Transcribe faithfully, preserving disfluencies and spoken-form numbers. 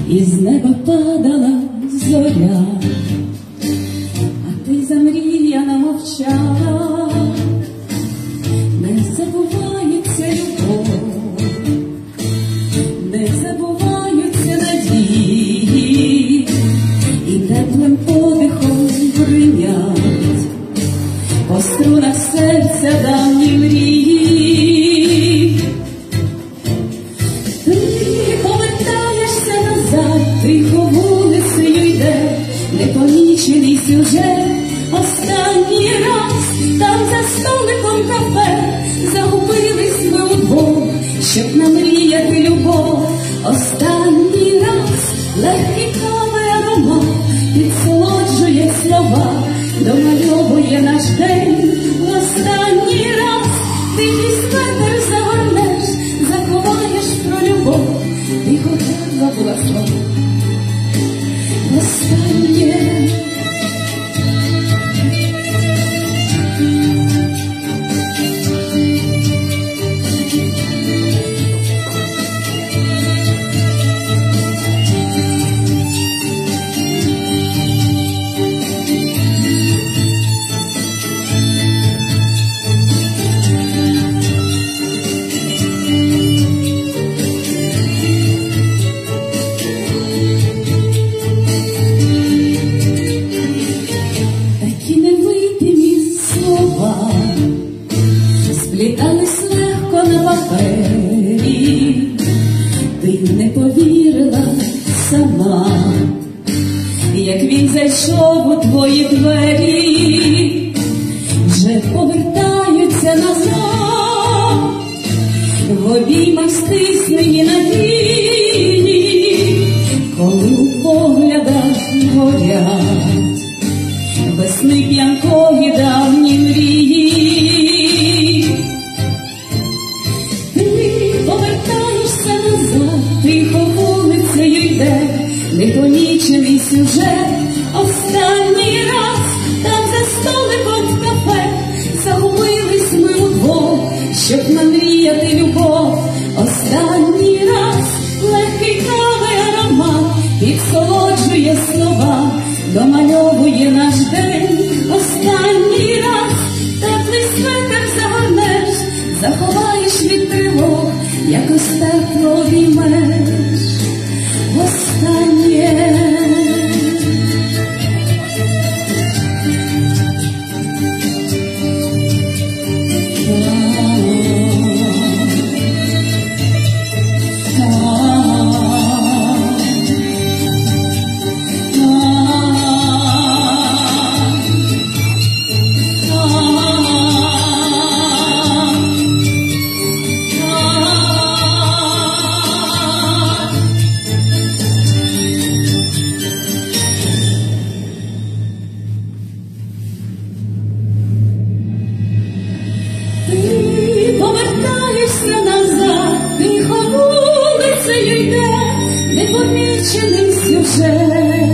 і з неба падала зоря, а ти замріяна мовчала. Не забувається любов, не забуваються надії, і теплим подихом бринять по струнах серця давні мрії. Ти повертаєшся назад, тихо вулицею йде непомічений сюжет. Останній раз там за столиком кафе загубились ми удвох, щоб намріяти любов. Останній раз легкий кави аромат підсолоджує слова, домальовує наш день. Останній раз тихий светер загорнеш, заховаєш про любов, тихо забула слова. Останнє сплітались легко на папері, ти не повірила сама, як він зайшов у твої двері. Вже повертаються назад в обіймах стиснені надії, коли у поглядах горять весни п'янкої давні мрії. Тихо вулицею йде непомічений сюжет. Останній раз там за столиком в кафе загубились ми удвох, щоб намріяти любов. Останній раз легкий кави аромат підсолоджує слова, домальовує наш день. Останній раз теплий светер загорнеш, заховаєш від тривог, якось тепло обіймеш. Останнє повертаєшся назад, тихо вулицею йде непомічений сюжет.